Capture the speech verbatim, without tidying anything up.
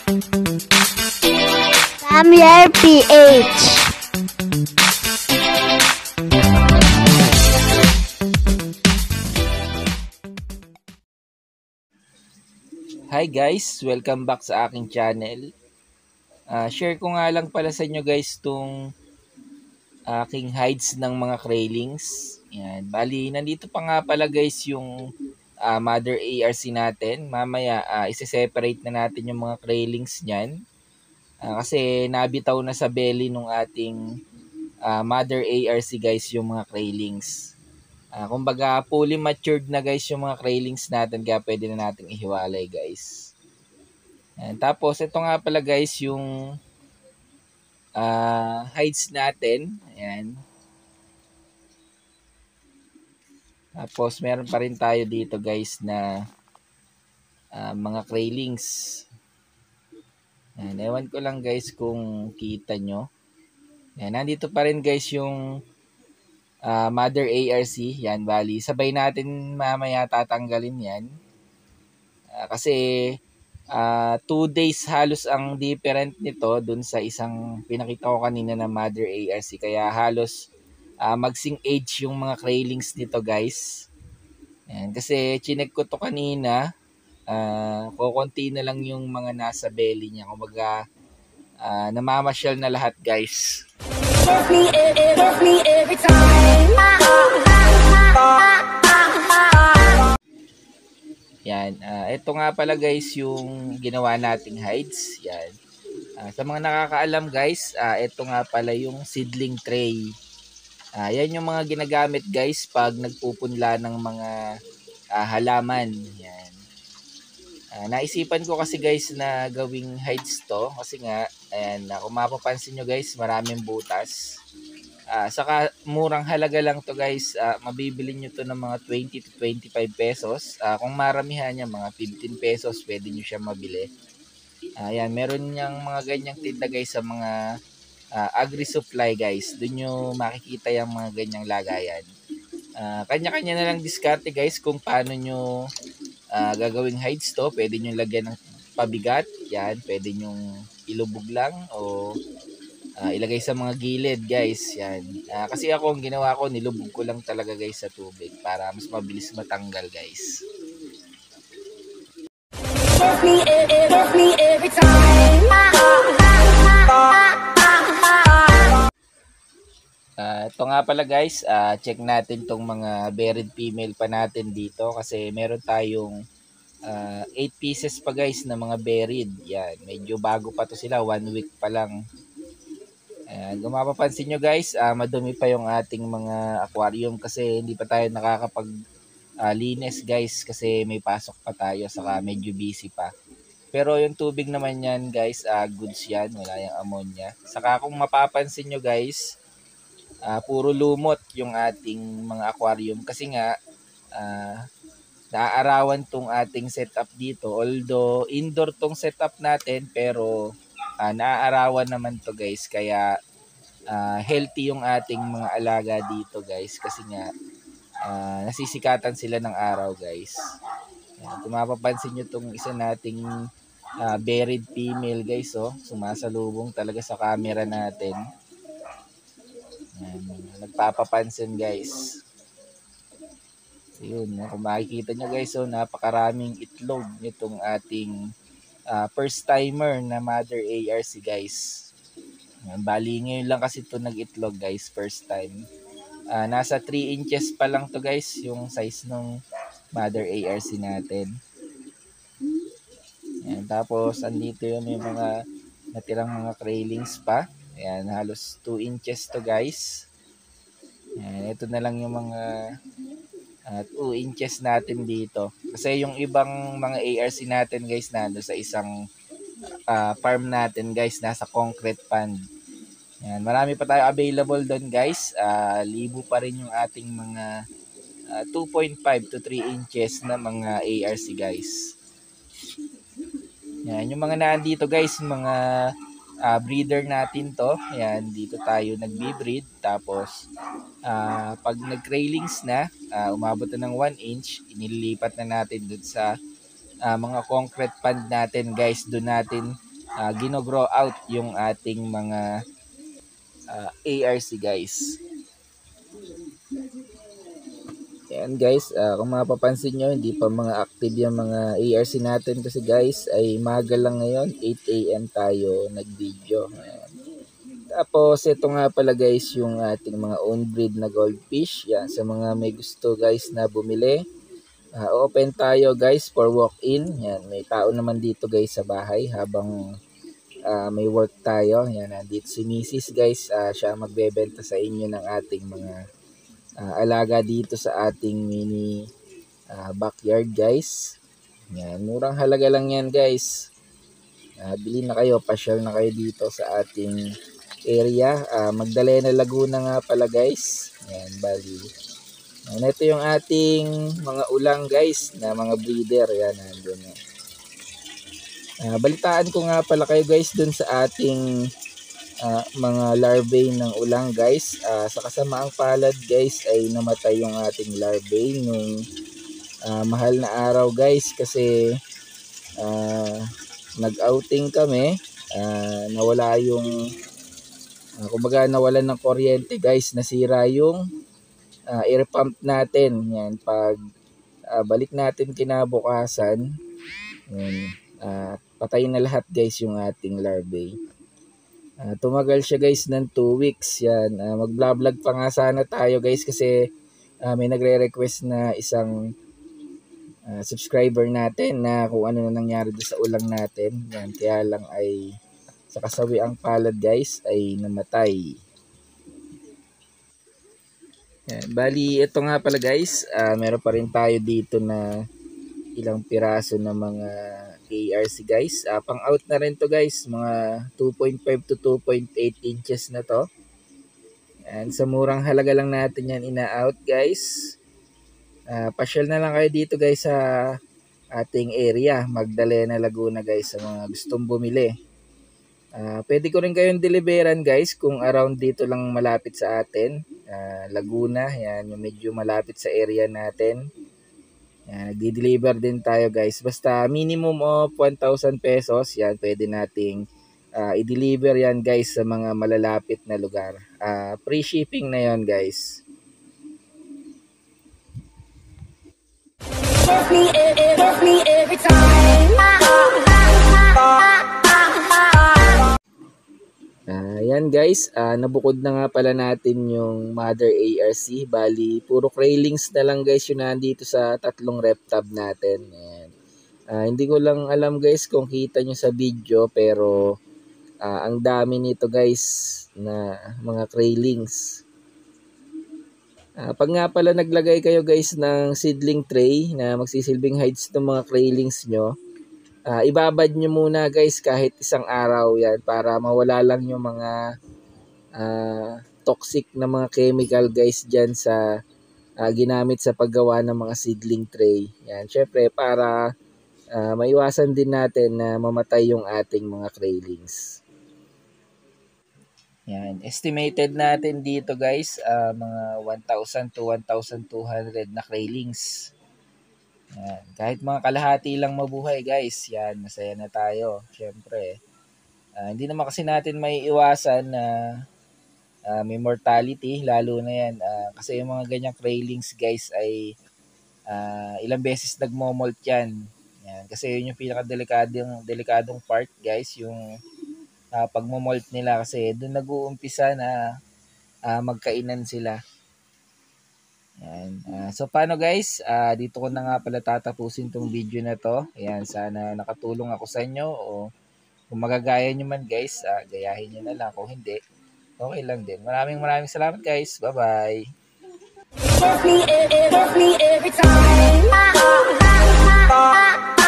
Samuel P H. Hi guys! Welcome back sa aking channel. Uh, share ko nga lang pala sa inyo guys itong aking hides ng mga Kraylings. Yan. Bali, nandito pa nga pala guys yung uh, Mother A R C natin. Mamaya uh, isi-separate na natin yung mga Kraylings niyan. Uh, kasi nabitaw na sa belly ng ating uh, Mother A R C guys yung mga Kraylings. Uh, kumbaga fully matured na guys yung mga Kraylings natin, kaya pwede na natin ihiwalay guys. And tapos ito nga pala guys yung uh, hides natin. Ayan. Tapos meron pa rin tayo dito guys na uh, mga Kraylings. Ayan. Ewan ko lang guys kung kita nyo. Ayan. Nandito pa rin guys yung uh, Mother A R C. Yan, bali. Sabay natin mamaya tatanggalin yan. Uh, kasi Uh, two days halos ang different nito dun sa isang pinakita ko kanina na Mother A R C. Kaya halos uh, magsing age yung mga Kraylings nito guys. Ayan, kasi chinek ko to kanina. Uh, kukunti na lang yung mga nasa belly niya. Kumbaga uh, namamasyal na lahat guys. Give me, give me every time. Yan, uh, ito nga pala guys yung ginawa nating hides. Yan. Uh, sa mga nakakaalam guys, uh, ito nga pala yung seedling tray. Uh, yan yung mga ginagamit guys pag nagpupunla ng mga uh, halaman. Yan. Uh, naisipan ko kasi guys na gawing hides to kasi nga, ayan, uh, kung mapapansin nyo guys, maraming butas. Uh, saka murang halaga lang to guys, uh, mabibili nyo to ng mga twenty to twenty-five pesos. Uh, kung maramihan niya, mga fifteen pesos, pwede nyo siya mabili. Ayan, uh, meron niyang mga ganyang tinda guys sa mga uh, agri-supply guys. Doon nyo makikita yung mga ganyang lagayan. Uh, kanya-kanya na lang diskarte guys kung paano nyo uh, gagawing hides to. Pwede nyo lagyan ng pabigat. Yan, pwede nyo ilubog lang o Uh, ilagay sa mga gilid guys. Yan. Uh, kasi ako ang ginawa ko, nilubog ko lang talaga guys sa tubig para mas mabilis matanggal guys. Give me, give me every time. Uh, ito nga pala guys, uh, check natin tong mga buried female pa natin dito kasi meron tayong uh, eight pieces pa guys na mga buried. Yan, medyo bago pa to sila, one week pa lang. Ayan, kung mapapansin nyo guys, uh, madumi pa yung ating mga aquarium kasi hindi pa tayo nakakapag uh, linis guys kasi may pasok pa tayo saka medyo busy pa. Pero yung tubig naman yan guys, uh, goods yan, wala yung ammonia. Saka kung mapapansin nyo guys, uh, puro lumot yung ating mga aquarium kasi nga uh, naaarawan tong ating setup dito. Although indoor tong setup natin pero Uh, naaarawan naman to guys kaya uh, healthy yung ating mga alaga dito guys kasi nga uh, nasisikatan sila ng araw guys. Yan, kung mapapansin nyo tong isa nating uh, buried female guys, oh, sumasalubong talaga sa camera natin. Yan, nagpapapansin guys. So, yun, kung makikita nyo guys, oh, napakaraming itlog nitong ating Uh, first timer na Mother A R C guys. Bali ngayon lang kasi ito nag-itlog guys, first time. Uh, nasa three inches pa lang to guys yung size ng Mother A R C natin. Ayan, tapos andito yun yung mga natirang mga Kraylings pa. Ayan, halos two inches to guys. Ayan, ito na lang yung mga uh, two inches natin dito. Kasi yung ibang mga A R C natin guys nando sa isang uh, farm natin guys, nasa concrete pond. Yan, marami pa tayo available doon guys. Uh, libo pa rin yung ating mga uh, two point five to three inches na mga A R C guys. Yan, yung mga nandito guys, mga uh, breeder natin to. Yan, dito tayo nagbi-breed. Tapos uh, pag nag-Kraylings na, uh, umabot na ng one inch, inilipat na natin dun sa uh, mga concrete pond natin guys. Doon natin uh, gino-grow out yung ating mga uh, A R C guys. Yan guys, uh, kung mapapansin nyo, hindi pa mga active yung mga A R C natin kasi guys ay maga lang ngayon, eight A M tayo nag-video. Ayan. Tapos ito nga pala guys yung ating mga own breed na goldfish. Yan, sa mga may gusto guys na bumili, uh, open tayo guys for walk-in. Yan, may tao naman dito guys sa bahay habang uh, may work tayo. Yan, nandito si Missus guys, uh, siya magbebenta sa inyo ng ating mga uh, alaga dito sa ating mini uh, backyard guys. Yan, murang halaga lang yan guys. Uh, bili na kayo, pasyal na kayo dito sa ating area. Uh, Magdalena Laguna nga pala guys. Yan, bali. Yan, ito yung ating mga ulang guys na mga breeder. Yan, nandun na. Uh, balitaan ko nga pala kayo guys dun sa ating uh, mga larvae ng ulang guys. Uh, sa kasamaang palad guys ay namatay yung ating larvae nung uh, mahal na araw guys kasi uh, nag-outing kami. Uh, nawala yung uh, kumbaga nawalan ng kuryente guys, nasira yung uh, air pump natin. Yan, pag uh, balik natin kinabukasan, yan, uh, patay na lahat guys yung ating larvae. Uh, tumagal siya guys ng two weeks. Yan, uh, mag-vlog pa nga sana tayo guys kasi uh, may nagre-request na isang uh, subscriber natin na kung ano na nangyari doon sa ulang natin. Yan, kaya lang ay sa kasawi ang palad guys ay namatay. Yan, bali ito nga pala guys, uh, meron pa rin tayo dito na ilang piraso na mga A R C guys. Uh, pang out na rin to guys, mga two point five to two point eight inches na to. And sa murang halaga lang natin yan ina-out guys. Uh, pasyal na lang kayo dito guys sa ating area, Magdalena Laguna guys, sa mga gustong bumili. Uh, pwede ko rin kayong deliveran guys kung around dito lang malapit sa atin. Uh, Laguna, yan yung medyo malapit sa area natin. Yan, nagdi-deliver din tayo guys. Basta minimum of one thousand pesos, yan pwede nating uh, i-deliver yan guys sa mga malalapit na lugar. Uh, free shipping na yon guys. Give me, give me every time. Uh, yan guys, uh, nabukod na nga pala natin yung mother A R C. Bali, puro craylings na lang guys yung nandito sa tatlong rep tab natin. Ayan. Uh, hindi ko lang alam guys kung kita nyo sa video, pero uh, ang dami nito guys na mga craylings. Uh, pag nga pala naglagay kayo guys ng seedling tray na magsisilbing hides ng mga craylings nyo, Uh, ibabad nyo muna guys kahit isang araw yan para mawala lang yung mga uh, toxic na mga chemical guys dyan sa uh, ginamit sa paggawa ng mga seedling tray. Yan, syempre para uh, maiwasan din natin na mamatay yung ating mga craylings. Yan, estimated natin dito guys uh, mga one thousand to one thousand two hundred na craylings. Yan. Kahit mga kalahati lang mabuhay guys, yan, masaya na tayo. Siyempre, uh, hindi naman kasi natin may iwasan na uh, uh, may mortality, lalo na yan. Uh, kasi yung mga ganyang craylings guys ay uh, ilang beses nagmomolt yan. Yan. Kasi yun yung pinakadelikadong delikadong part guys, yung uh, pagmomolt nila kasi doon nag-uumpisa na uh, magkainan sila. Ayan. Uh, so paano guys, uh, dito ko na nga pala tatapusin tong video na to. Ayan, sana nakatulong ako sa inyo, o kung magagaya nyo man guys, uh, gayahin nyo na lang. Kung hindi, okay lang din. Maraming maraming salamat guys. Bye bye. Give me, give me every time.